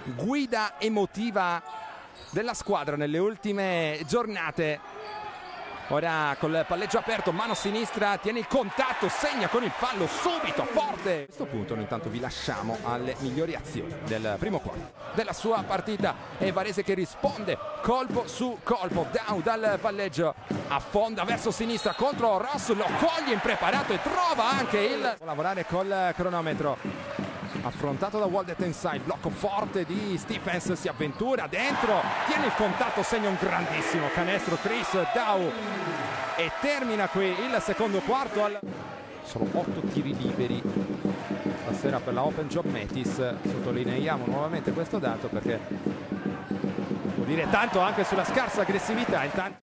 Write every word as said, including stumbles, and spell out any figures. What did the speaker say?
guida emotiva della squadra nelle ultime giornate. Ora col palleggio aperto, mano sinistra, tiene il contatto, segna con il fallo subito, forte. A questo punto noi intanto vi lasciamo alle migliori azioni del primo quarto della sua partita. E Varese che risponde colpo su colpo. Down dal palleggio, affonda verso sinistra contro Ross, lo coglie impreparato e trova anche il... lavorare col cronometro. Affrontato da Waldet inside, blocco forte di Stephens, si avventura dentro, tiene il contatto, segna un grandissimo canestro Chris Dow e termina qui il secondo quarto. Al... Sono otto tiri liberi stasera per la Open Job Metis. Sottolineiamo nuovamente questo dato perché vuol dire tanto anche sulla scarsa aggressività. Intanto